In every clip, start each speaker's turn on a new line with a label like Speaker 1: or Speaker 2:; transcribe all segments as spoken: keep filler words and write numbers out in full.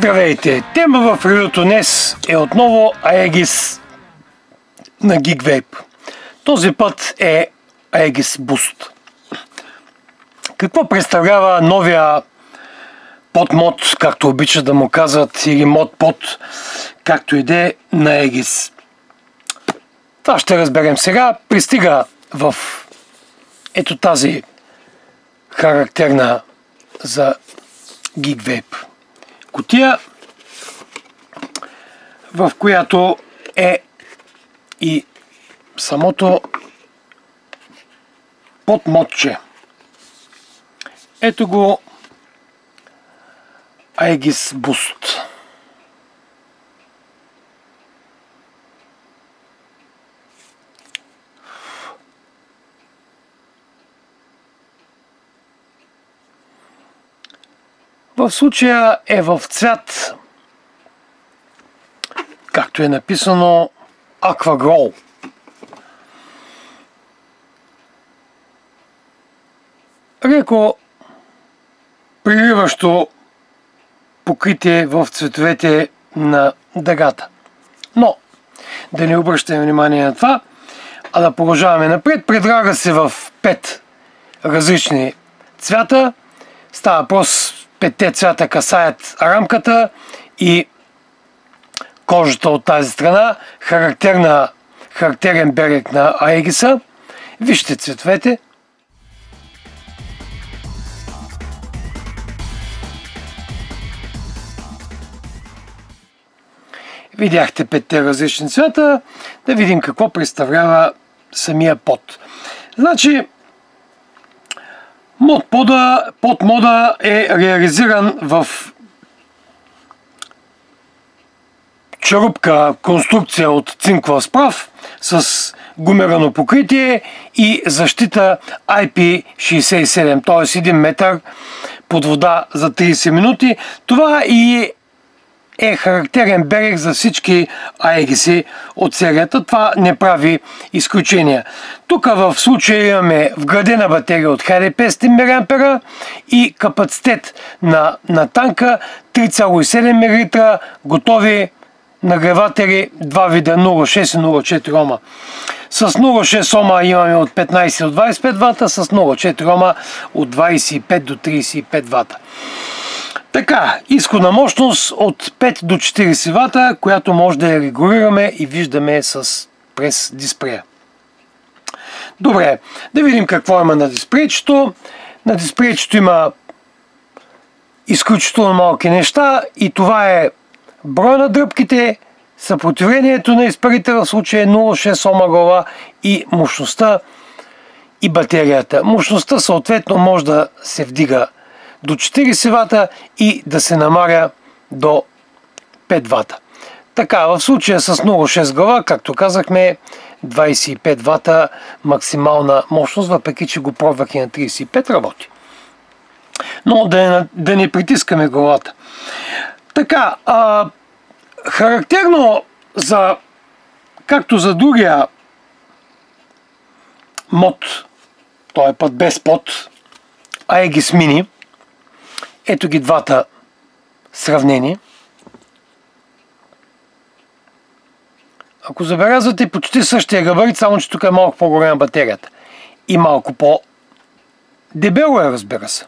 Speaker 1: Здравейте! Тема в ревюто днес е отново Aegis на Geekvape. Този път е Aegis Boost. Какво представлява новия под-мод, както обичат да му казват, или мод-под, както иде на Aegis? Това ще разберем сега. Пристига в ето тази характерна за Geekvape кутия, в която е и самото подмодче. Ето го Aegis Boost. В случая е в цвят, както е написано, Aqua Glow. Леко приливащо покритие в цветовете на дъгата. Но да не обръщаме внимание на това, а да продължаваме напред. Предлага се в пет различни цвята. Става въпрос, петте цвята касаят рамката и кожата от тази страна, характерна, характерен берег на Aegis. Вижте цветовете. Видяхте петте различни цвята. Да видим какво представлява самия под. Значи, мод-пода, под-мода е реализиран в черупка конструкция от цинкова сплав с гумирано покритие и защита ай пи шейсет и седем, т.е. един метър под вода за трийсет минути. Това и е характерен берег за всички Aegis от серията. Това не прави изключения. Тук в случая имаме вградена батерия от хиляда и петстотин милиампера и капацитет на, на танка три цяло и седем милилитра, готови нагреватели, два вида нула цяло шест и нула цяло четири ома. С нула цяло шест ома имаме от петнайсет до двайсет и пет вата, с нула цяло четири ома от двайсет и пет до трийсет и пет вата. Така, изходна мощност от пет до четирийсет вата, която може да я регулираме и виждаме с, през дисплея. Добре, да видим какво има на дисплейчето. На дисплейчето има изключително малки неща и това е броя на дръпките, съпротивлението на изпарителя, в случая нула цяло шест ома глава и мощността и батерията. Мощността съответно може да се вдига до четирийсет вата и да се намаря до пет вата. Така, в случая с нула цяло шест глава, както казахме, двайсет и пет вата максимална мощност, въпреки че го пробвах и на трийсет и пет, работи. Но да, да не притискаме главата. Така, а, характерно за, както за другия мод, този път без под, Aegis Mini, ето ги двата сравнени. Ако забелязвате, почти същия габарит, само че тук е малко по-голяма батерията. И малко по-дебело е, разбира се.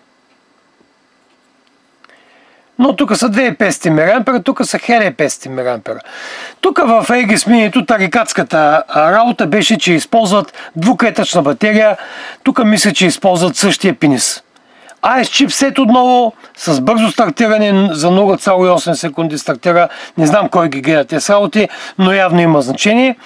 Speaker 1: Но тук са две хиляди и петстотин милиампера, тук са хиляда и петстотин милиампера. Тук в Aegis Mini тарикатската работа беше, че използват двуклетъчна батерия. Тук мисля, че използват същия пинис. ей ес чипсет отново с бързо стартиране за нула цяло и осем секунди стартира. Не знам кой ги гледа тези работи, но явно има значение.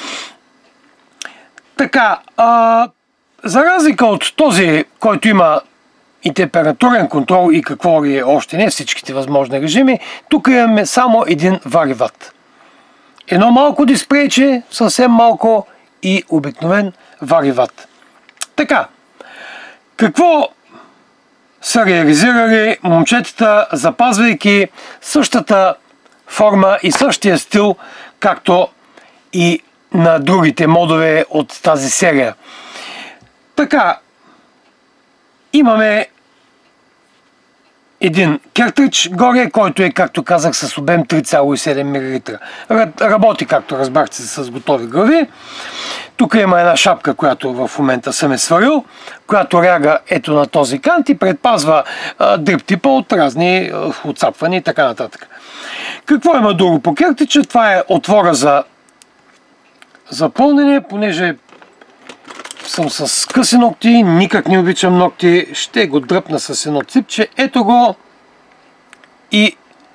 Speaker 1: Така, а, за разлика от този, който има и температурен контрол и какво ли е още не, всичките възможни режими, тук имаме само един вариват. Едно малко дисплейче, съвсем малко и обикновен вариват. Така, какво са реализирали момчетата, запазвайки същата форма и същия стил, както и на другите модове от тази серия. Така, имаме един кертридж горе, който е, както казах, с обем три цяло и седем милилитра. Работи, както разбрахте, с готови глави. Тук има една шапка, която в момента съм е сварил, която ряга ето на този кант и предпазва дрип типа от разни отцапвания и така нататък. Какво има друго по кертрича? Това е отвора за запълнене, понеже съм с къси ногти, никак не обичам ногти, ще го дръпна с едно ципче. Ето го и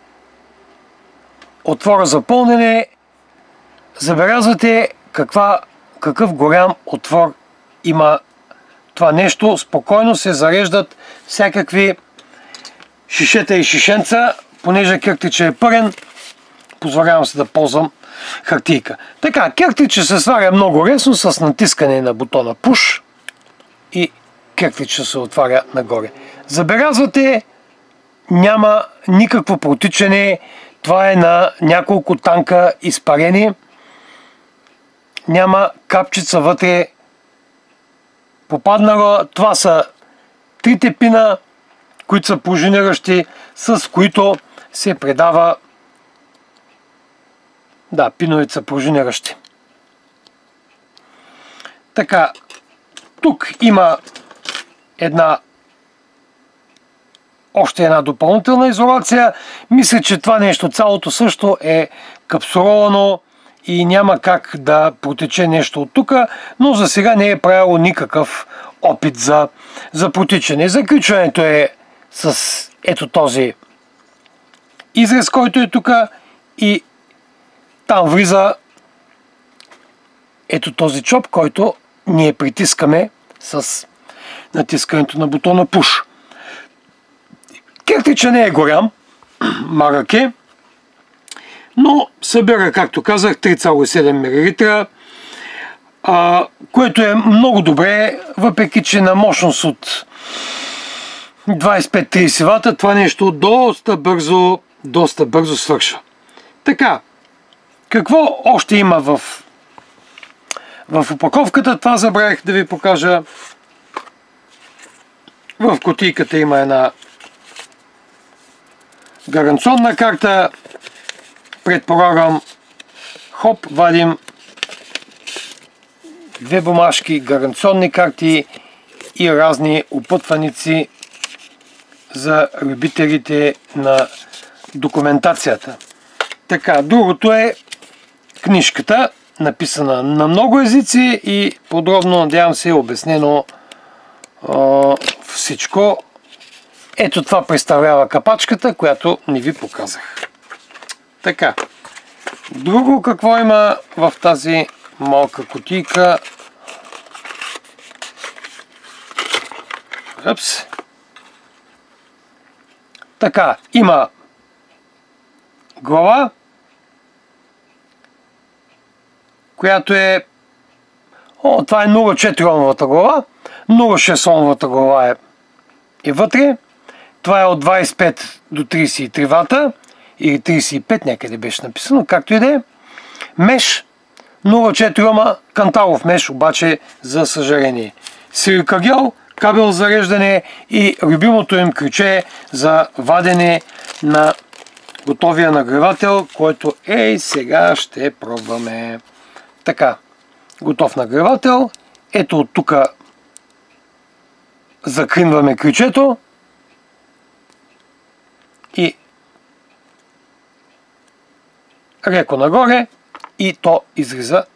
Speaker 1: отвора за пълнене. Забелязвате каква, какъв голям отвор има това нещо. Спокойно се зареждат всякакви шишета и шишенца, понеже кертрича е пърен, позволявам се да ползвам хартийка. Така, кертрича се сваря много лесно с натискане на бутона Push и кертрича се отваря нагоре. Забелязвате, няма никакво протичане, това е на няколко танка изпарени, няма капчица вътре попаднала. Това са трите пина, които са пружиниращи, с които се предава. Да, пиновете са пружиниращи. Така, тук има една още една допълнителна изолация. Мисля, че това нещо цялото също е капсуловано и няма как да протече нещо от тук, но за сега не е правило никакъв опит за, за протичане. Заключването е с ето този изрез, който е тук, и там влиза ето този чоп, който ние притискаме с натискането на бутона Push. Кертрича не е голям, малък е, но събира, както казах, три цяло и седем милилитра, а, което е много добре, въпреки че на мощност от двайсет и пет до трийсет вата, това нещо доста бързо, доста бързо свършва. Така, какво още има в, в опаковката? Това забравих да ви покажа. В кутийката има една гаранционна карта. Предполагам, хоп, вадим две бумажки, гаранционни карти и разни опътваници за любителите на документацията. Така, другото е книжката, написана на много езици и подробно, надявам се, е обяснено а, всичко. Ето това представлява капачката, която не ви показах. Така, друго какво има в тази малка кутийка? Упс. Така, има глава, която е... О, това е нула цяло четири омовата глава, нула цяло шест омовата глава е, е вътре. Това е от двайсет и пет до трийсет и три вата или трийсет и пет, някъде беше написано, както и да е. Меш, нула цяло четири ома, канталов меш, обаче за съжаление. Силикагел, кабел за зареждане и любимото им ключе за вадене на готовия нагревател, който ей сега ще пробваме. Така, готов нагревател. Ето от тук закринваме ключето и леко нагоре и то излиза.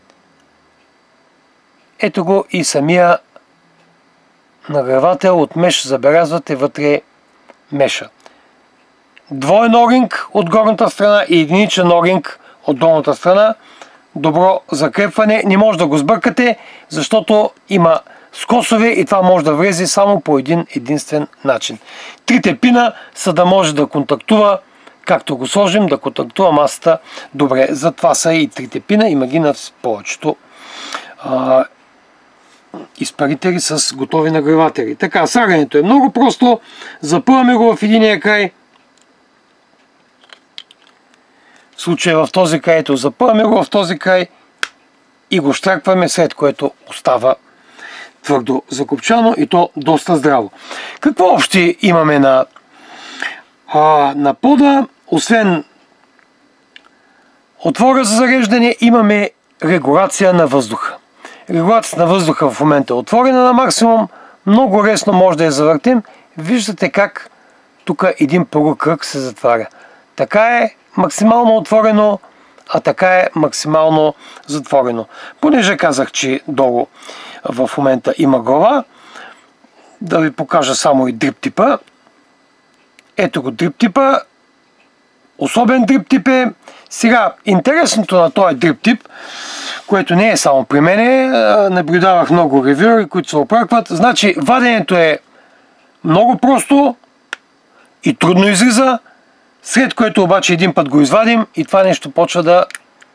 Speaker 1: Ето го и самия нагревател от меш, забелязвате вътре меша. Двоен оринг от горната страна и единичен оринг от долната страна. Добро закрепване. Не може да го сбъркате, защото има скосове и това може да влезе само по един единствен начин. Трите пина са да може да контактува, както го сложим, да контактува масата добре. Затова са и трите пина. Има ги на повечето а, изпарители с готови нагреватели. Така, слагането е много просто. Запъваме го в единия край. В случая в този край, ето, запъваме го в този край и го щракваме, след което остава твърдо закопчано и то доста здраво. Какво още имаме на, А, на пода, освен отвора за зареждане, имаме регулация на въздуха. Регулацията на въздуха в момента е отворена на максимум. Много лесно може да я завъртим. Виждате как тук един полукръг се затваря. Така е максимално отворено, а така е максимално затворено. Понеже казах, че долу в момента има глава, да ви покажа само и дрип типа. Ето го дрип типа. Особен дрип тип е. Сега, интересното на този дрип тип, което не е само при мене, наблюдавах много ревюъри, които се оплакват. Значи, ваденето е много просто и трудно излиза, след което обаче един път го извадим и това нещо почва да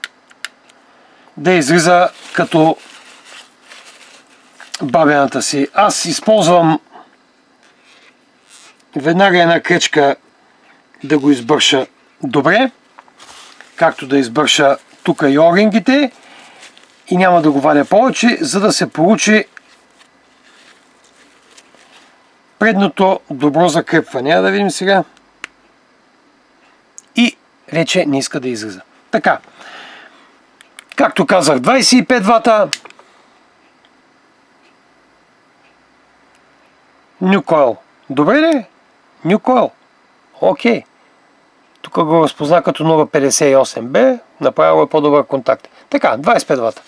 Speaker 1: да излиза като бабената си. Аз използвам веднага една кречка да го избърша добре, както да избърша тук и орингите, и няма да го вадя повече, за да се получи предното добро закрепване. А да видим сега. И вече не иска да излиза. Така. Както казах, двайсет и пет вата. New Coil. Добре ли? New Coil. Окей. Тук го разпозна като нула петдесет и осем бе. Направило е по-добър контакт. Така, двайсет и пет вата.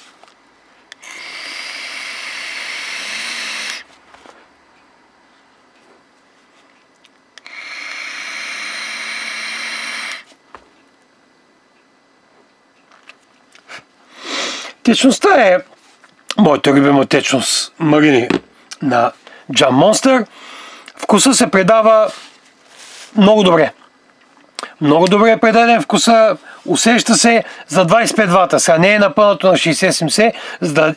Speaker 1: Течността е моята любима течност Марини на Jam Monster. Вкуса се предава много добре. Много добре е предаден вкуса. Усеща се за двайсет и пет вата. Сега не е напълнато на шейсет седемдесет, за да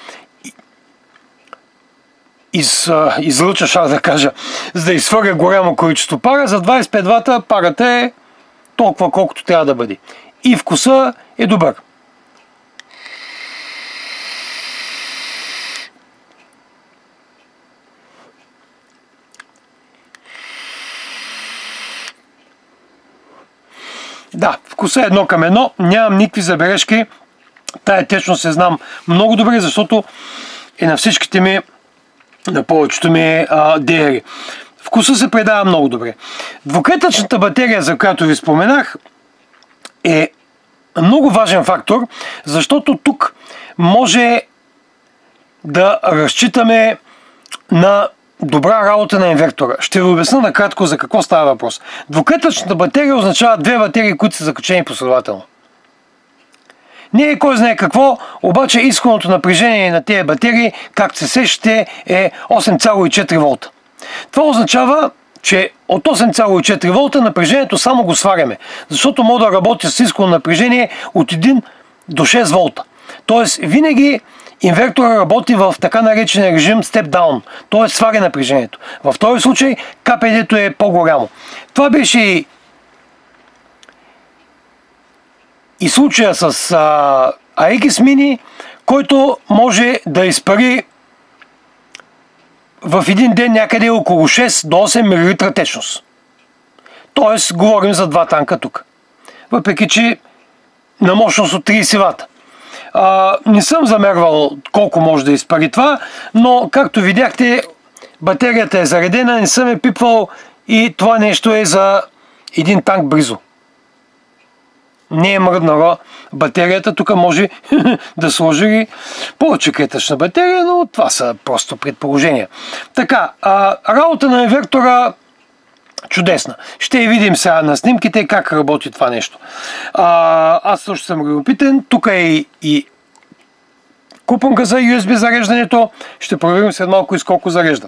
Speaker 1: из, излъча, шар да кажа, за да изхвърля голямо количество пара. За двайсет и пет вата парата е толкова колкото трябва да бъде. И вкуса е добър. Да, вкуса е едно към едно, нямам никакви забележки. Тая течност се знам много добре, защото е на всичките ми, на повечето ми ди ар-и. Вкуса се предава много добре. Двуклетъчната батерия, за която ви споменах, е много важен фактор, защото тук може да разчитаме на добра работа на инвертора. Ще ви обясня накратко за какво става въпрос. Двуклетъчната батерия означава две батерии, които са закачени последователно. Не е кой знае какво, обаче изходното напрежение на тези батерии, както се сещате, е осем цяло и четири волта. Това означава, че от осем цяло и четири волта напрежението само го сваряме, защото може да работи с изходно напрежение от един до шест волта. Тоест, винаги инвертора работи в така наречения режим step down, т.е. сваря напрежението. В този случай КПД-то е по-голямо. Това беше и, и случая с а, ей икс Mini, който може да изпари в един ден някъде около шест до осем милилитра течност. Тоест, говорим за два танка тук. Въпреки че на мощност от трийсет вата. А, не съм замервал колко може да изпари това, но както видяхте, батерията е заредена, не съм е пипвал и това нещо е за един танк близо. Не е мръднала батерията, тук може да сложи повече клетъчна батерия, но това са просто предположения. Така, а, работа на инвертора чудесна. Ще я видим сега на снимките как работи това нещо. А, аз също съм любопитен. Тук е и, и купонка за ю ес би зареждането. Ще проверим след малко и с колко зарежда.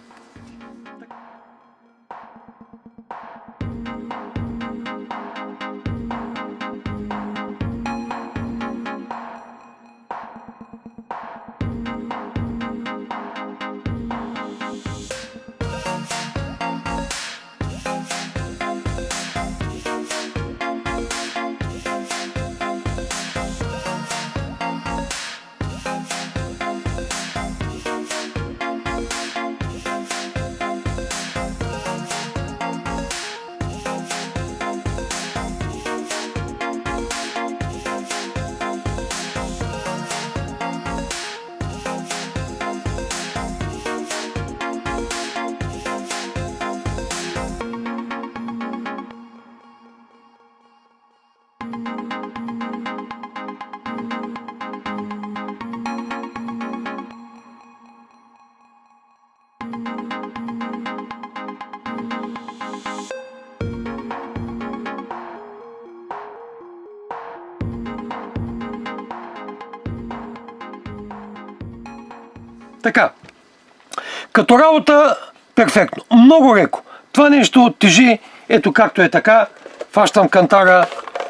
Speaker 1: Така, като работа перфектно, много леко. Това нещо тежи, ето както е така, фащам кантара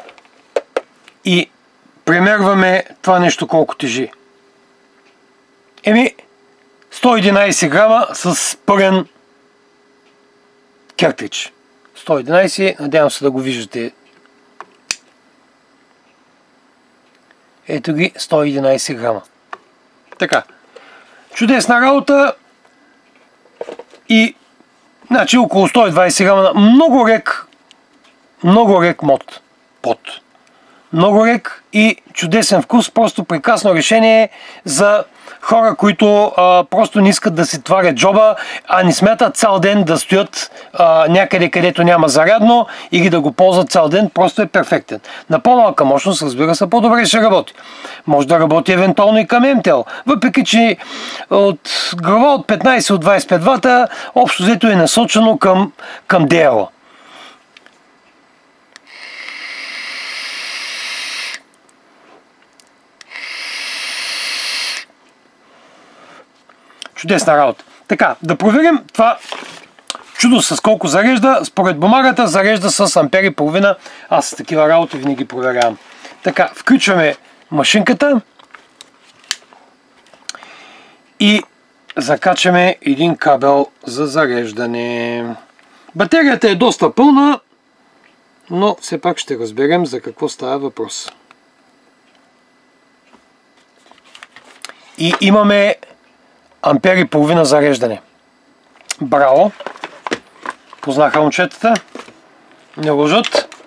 Speaker 1: и премерваме това нещо колко тежи. Еми, сто и единайсет грама с пълен кертридж. сто и единайсет, надявам се да го виждате. Ето ги, сто и единайсет грама. Така. Чудесна работа и значи около сто и двайсет грама. Много рек, много рек мод. Пот. Много рек и чудесен вкус. Просто прекрасно решение за хора, които а, просто не искат да си тварят джоба, а не смятат цял ден да стоят а, някъде, където няма зарядно или да го ползват цял ден. Просто е перфектен. На по-малка мощност, разбира се, по-добре ще работи. Може да работи евентуално и към М Т Л. Въпреки, че от глава от петнайсет от двайсет и пет вата, общо взето е насочено към, към Д Л. Чудесна работа. Така, да проверим това чудо с колко зарежда. Според бумагата зарежда с ампери и половина. Аз с такива работи винаги проверявам. Така, включваме машинката и закачаме един кабел за зареждане. Батерията е доста пълна, но все пак ще разберем за какво става въпрос. И имаме ампер и половина зареждане. Браво! Познаха момчетата. Не лъжат.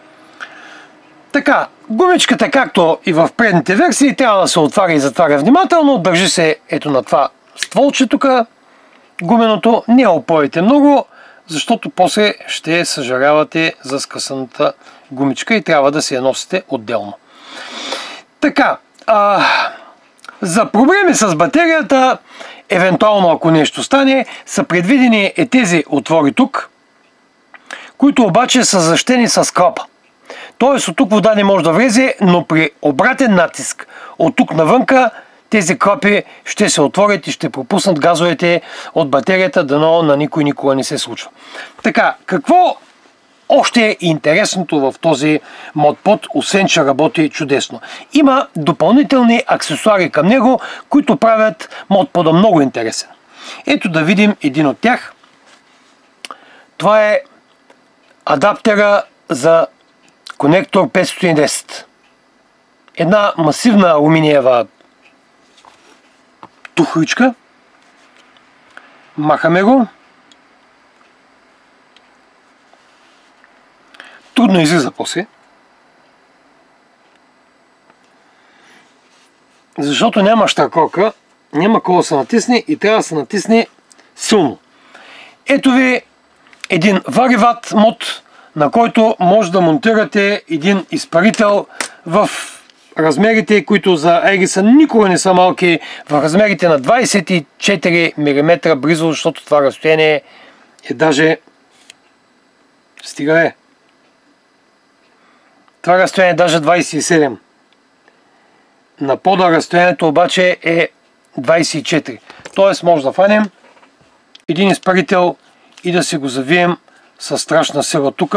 Speaker 1: Така, гумичката, както и в предните версии, трябва да се отваря и затваря внимателно. Държи се ето на това стволче тук. Гуменото. Не опойте много, защото после ще съжалявате за скъсаната гумичка и трябва да се я носите отделно. Така, а, за проблеми с батерията, евентуално ако нещо стане, са предвидени е тези отвори тук, които обаче са защитени с клапа. Тоест от тук вода не може да влезе, но при обратен натиск от тук навънка тези клапи ще се отворят и ще пропуснат газовете от батерията, дано на никой никога не се случва. Така, какво още е интересното в този модпод, освен че работи чудесно? Има допълнителни аксесуари към него, които правят модпода много интересен. Ето да видим един от тях. Това е адаптера за конектор петстотин и десет. Една масивна алуминиева тухличка. Махаме го. Трудно излиза после. Защото няма щаколка, няма какво да се натисне и трябва да се натисне силно. Ето ви един вариват мод, на който може да монтирате един изпарител в размерите, които за Егиса никога не са малки, в размерите на двайсет и четири милиметра близо, защото това разстояние е даже... Стига е. Това разстояние е даже двайсет и седем. На пода разстоянието обаче е двайсет и четири. Тоест може да фанем един изпарител и да си го завием със страшна сила тук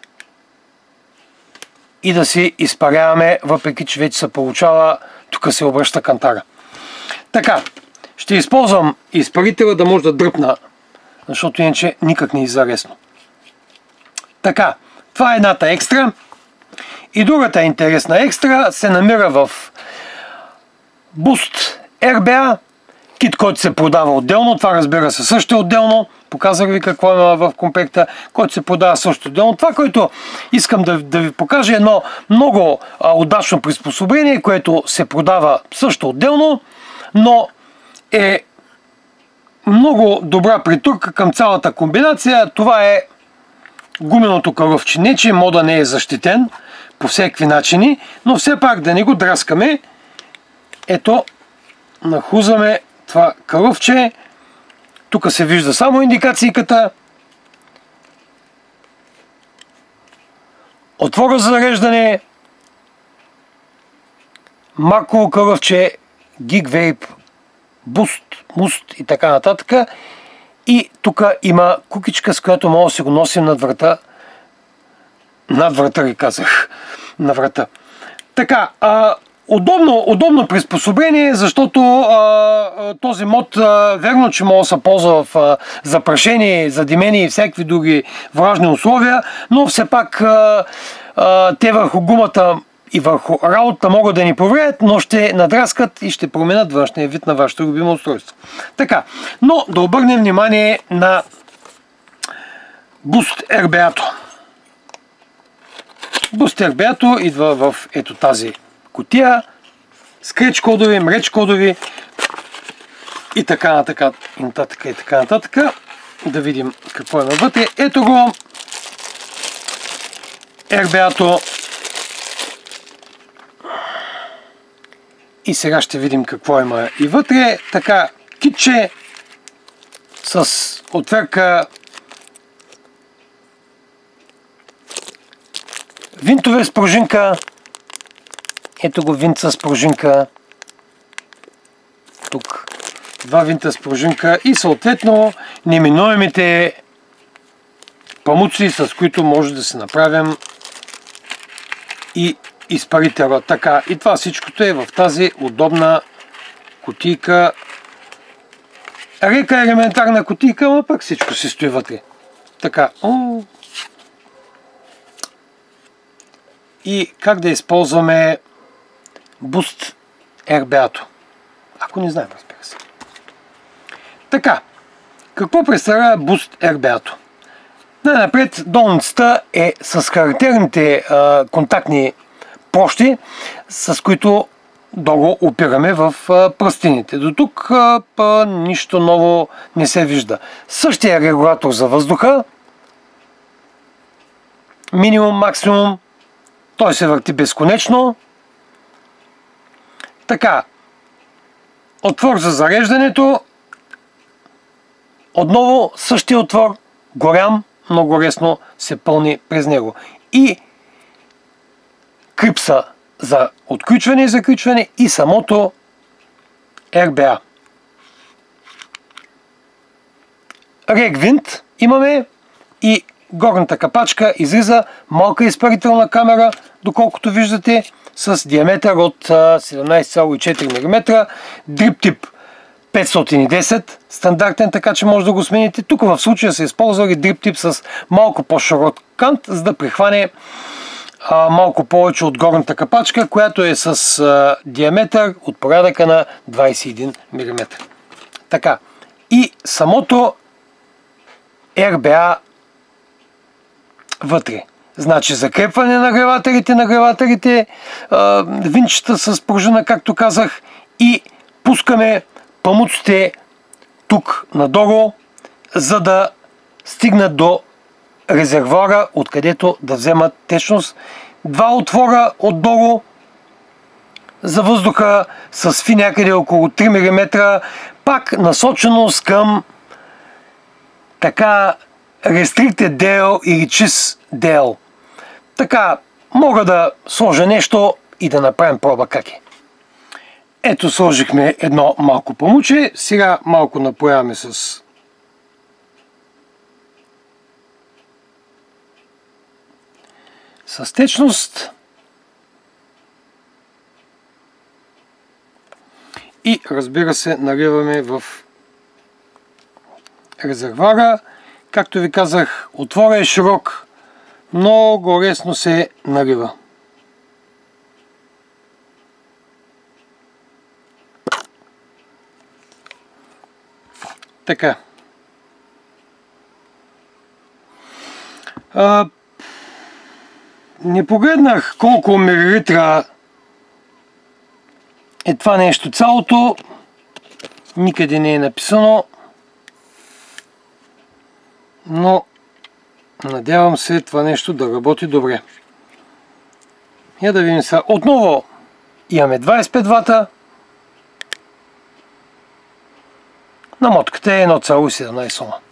Speaker 1: и да си изпаряваме, въпреки че вече се получава, тук се обръща кантара. Така, ще използвам изпарителя да може да дръпна, защото иначе никак не излиза лесно. Така, това е едната екстра. И другата интересна екстра се намира в Boost Р Б А, кит, който се продава отделно. Това разбира се също е отделно. Показах ви какво има в комплекта, който се продава също отделно. Това, което искам да, да ви покажа, е едно много а, удачно приспособление, което се продава също отделно, но е много добра притурка към цялата комбинация. Това е гуменото кълъвче. Не, че мода не е защитен по всеки начини, но все пак да не го драскаме. Ето, нахлузваме това кълъвче Тук се вижда само индикацийката. Отвора за зареждане. Марково кълъвче, Geekvape, Boost, Must и така нататък. И тук има кукичка, с която мога да си го носим над врата. Над врата ли казах? На врата. Така, а, удобно, удобно приспособление, защото а, този мод, а, верно, че може да се ползва в а, запрашение, задимение и всякакви други влажни условия, но все пак а, а, те върху гумата и върху работа могат да ни повредят, но ще надраскат и ще променят външния вид на вашето любимо устройство. Така, но да обърнем внимание на Boost ар би ей-то. Boost ар би ей-то идва в ето тази кутия, скреч кодови, мреч кодови и така нататък, и нататък, и така нататък. Да видим какво има вътре. Ето го ар би ей-то. И сега ще видим какво има и вътре. Така, китче с отверка, винтове с пружинка. Ето го винт с пружинка. Тук два винта с пружинка и съответно неминуемите памуци, с които може да се направим и изпарителя. Така, и това всичкото е в тази удобна кутийка. Река елементарна кутийка, но пък всичко си стои вътре. Така. О. И как да използваме Boost ар би ей-то? Ако не знаем, разбира се. Така, какво представлява Boost ар би ей-то? Най-напред долницата е с характерните а, контактни площи, с които долу опираме в а, пръстените. До тук а, па, нищо ново не се вижда. Същия регулатор за въздуха. Минимум, максимум. Той се върти безконечно. Така. Отвор за зареждането. Отново същия отвор. Голям, много лесно се пълни през него. И клипса за отключване и заключване и самото ар би ей. Регвинт имаме и горната капачка излиза малка изпарителна камера, доколкото виждате, с диаметър от седемнайсет цяло и четири милиметра, дрип тип петстотин и десет, стандартен, така че може да го смените. Тук в случая са използвали дрип тип с малко по-широк кант, за да прихване а, малко повече от горната капачка, която е с а, диаметър от порядъка на двайсет и един милиметра. Така, и самото ар би ей вътре. Значи закрепване на нагревателите, нагревателите, а, винчета с пружина, както казах, и пускаме памуците тук надолу, за да стигнат до резервуара, откъдето да вземат течност. Два отвора отдолу за въздуха с фи някъде около три милиметра, пак насоченост към така Restricted ди ел или Чиз ди ел. Така, мога да сложа нещо и да направим проба как е. Ето сложихме едно малко памуче. Сега малко напояваме с с течност. И разбира се, наливаме в резервуара. Както ви казах, отвора е широк, много лесно се налива. Така. А, не погледнах колко милилитра е това нещо цялото. Никъде не е написано. Но надявам се това нещо да работи добре. Я да видим сега. Отново имаме двайсет и пет вата. намотката е едно цяло и седемнадесет ома.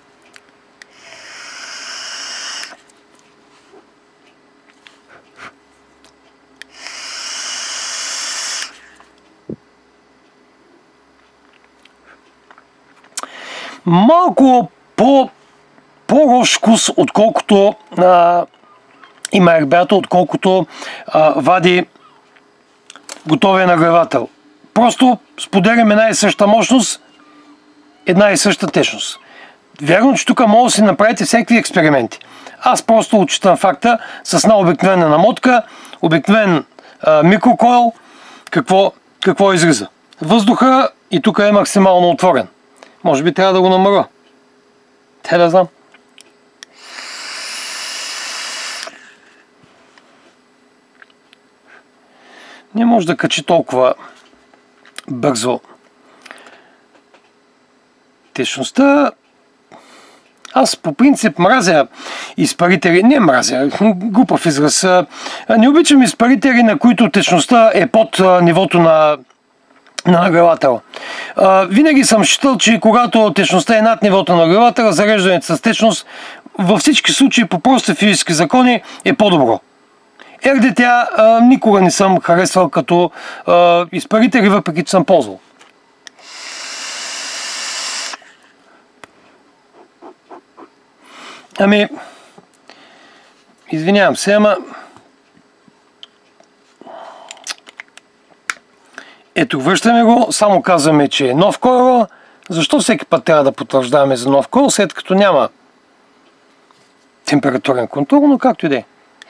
Speaker 1: Малко по по-лош вкус, отколкото а, има ер би ей-то, отколкото а, вади готовия нагревател. Просто споделяме една и съща мощност, една и съща течност. Вярно, че тук може да си направите всякакви експерименти. Аз просто отчитам факта с една обикновена намотка, обикновен а, микрокойл, какво, какво излиза. Въздуха и тук е максимално отворен. Може би трябва да го намаля. Те да знам. Не може да качи толкова бързо течността. Аз по принцип мразя изпарители, не мразя, глупав израз. Не обичам изпарители, на които течността е под нивото на, на нагревател. Винаги съм считал, че когато течността е над нивото на нагревател, зареждането с течност във всички случаи по прости физически закони е по-добро. ер ди ти ей никога не съм харесвал като а, изпарители, въпреки че съм ползвал. Ами, извинявам се, ама ето, връщаме го, само казваме, че е нов койл. Защо всеки път трябва да потвърждаваме за нов койл, след като няма температурен контрол, но както и да е.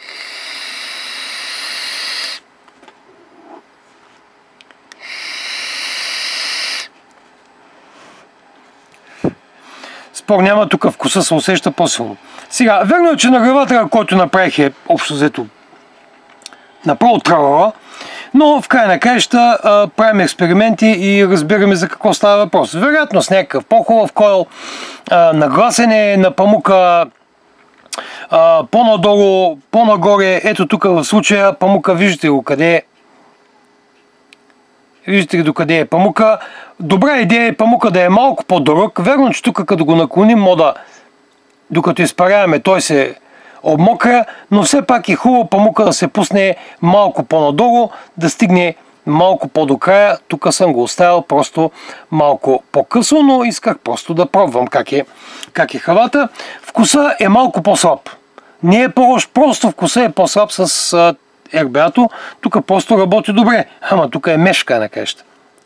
Speaker 1: Спор няма, тук вкуса се усеща по-силно. Сега, верно е, че нагревателя, който направих е общо взето направо тралала, но в край на краища правим експерименти и разбираме за какво става въпрос. Вероятно с някакъв по-хубав койл, нагласене на памука по-надолу, по-нагоре. Ето тук в случая памука, виждате го къде е. Виждате ли докъде е памука. Добра идея е памука да е малко по-дълъг. Верно, че тук като го наклоним мода, докато изпаряваме, той се обмокря, но все пак е хубаво памука да се пусне малко по-надолу, да стигне малко по-до края. Тук съм го оставил просто малко по-късно, но исках просто да пробвам как е, как е хавата. Вкуса е малко по-слаб. Не е по-лош, просто вкуса е по-слаб с ер би ей-то. Тук просто работи добре, ама тук е мешка на краща.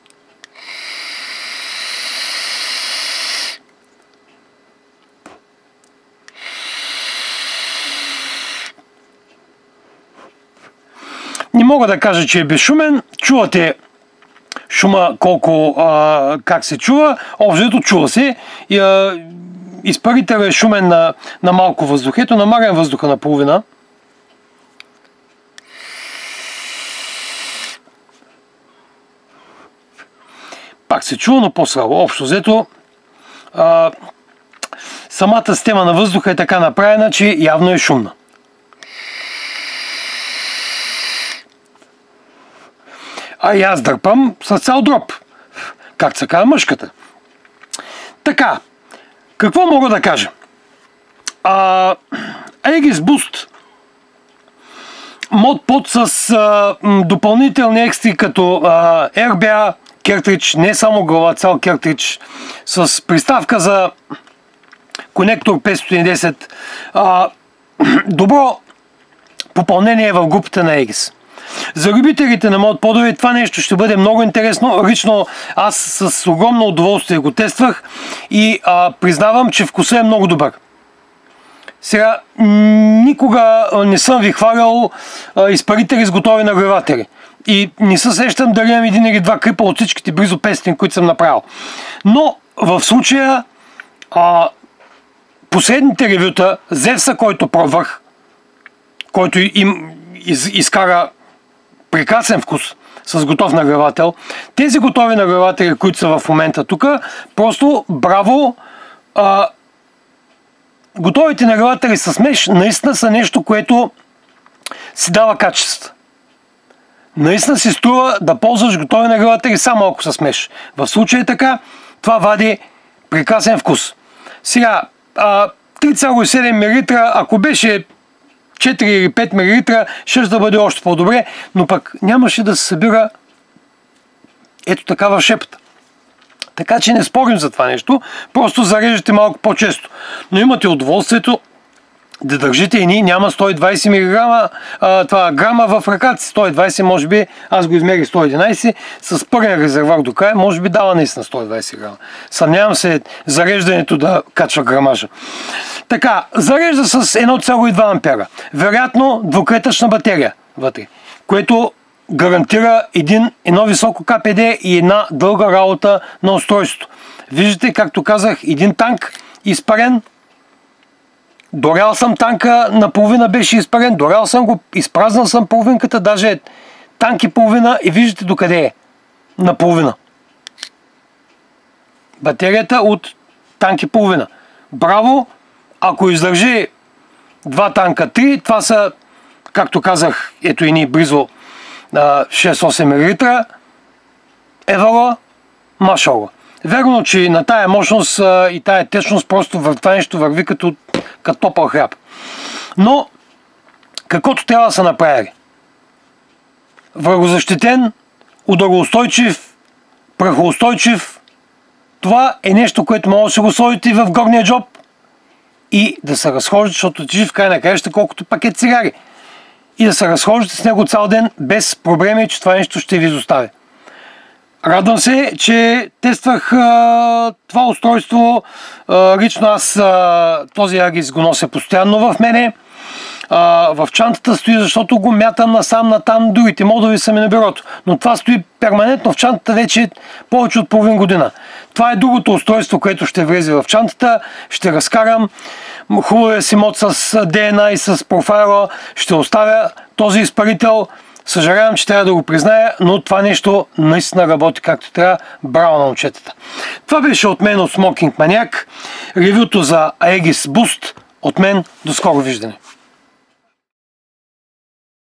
Speaker 1: Не мога да кажа, че е безшумен. Чувате шума колко, а, как се чува. Общо чува се. И, а, изпарителят е шумен на, на малко въздух. Ето, намарям въздуха на половина. Пак се чува, но по-слабо. Общо взето, а, самата система на въздуха е така направена, че явно е шумна. А и аз дърпам с цял дроп. Как се казва мъжката. Така, какво мога да кажа? А, Aegis Boost модпод с а, допълнителни екстри като а, ер би ей кертридж, не само глава, цял кертридж, с приставка за конектор петстотин и десет. А, добро попълнение в групата на Aegis. За любителите на модподове това нещо ще бъде много интересно. Лично аз с огромно удоволствие го тествах и а, признавам, че вкусът е много добър. Сега, никога не съм ви хвалял а, изпарители с готови нагреватели. И не се сещам дали имам един или два клипа от всичките близо петстотин, които съм направил. Но в случая а, последните ревюта, Зевса, който пробвах, който им из, изкара прекрасен вкус с готов нагревател. Тези готови нагреватели, които са в момента тук, просто браво! А, готовите нагреватели с меш наистина са нещо, което си дава качество. Наистина си струва да ползваш готови нагреватели само ако с меш. В случая така, това вади Прекрасен вкус. Сега, три цяло и седем милилитра, ако беше четири или пет милилитра, ще да бъде още по-добре, но пък нямаше да се събира ето така в шепата. Така че не спорим за това нещо, просто зареждате малко по-често. Но имате удоволствието да държите и ние, няма сто и двайсет милиграма, а, това, грама в ръката. сто и двайсет, може би, аз го измерих сто и единайсет, с пълен резервуар до края, може би дава наистина сто и двайсет грама. Съмнявам се зареждането да качва грамажа. Така, зарежда с едно цяло и две ампера. Вероятно двуклетъчна батерия вътре, което гарантира един, едно високо Ка Пе Де и една дълга работа на устройството. Виждате, както казах, един танк изпарен. Дорял съм танка, наполовина беше изпарен, дорял съм го, изпразнал съм половинката, даже танк и половина и виждате докъде е. Наполовина. Батерията от танк и половина. Браво! Ако издържи два танка, три, това са, както казах, ето и ни близо шест-осем милилитра. Евала, машала. Верно, че на тая мощност а, и тая течност просто в това нещо върви като, като топъл хляб. Но, каквото трябва да се направи. Врагозащитен, удароустойчив, прахоустойчив, това е нещо, което може да се го сложите в горния джоб и да се разхождате, защото тежи в край на краища колкото пакет цигари. И да се разхождате с него цял ден без проблеми, че това нещо ще ви изостави. Радвам се, че тествах а, това устройство. А, лично аз а, този Агис го нося постоянно в мене. А, в чантата стои, защото го мятам насам натам. Другите модули са ми на бюрото. Но това стои перманентно в чантата вече повече от половин година. Това е другото устройство, което ще влезе в чантата. Ще разкарам. Хубавия си мод с Ди Ен Ай, с профайла. Ще оставя този изпарител. Съжалявам, че трябва да го призная, но това нещо наистина работи както трябва. Браво на момчетата. Това беше от мен от Smoking Maniac. Ревюто за Aegis Boost. От мен до скоро виждане.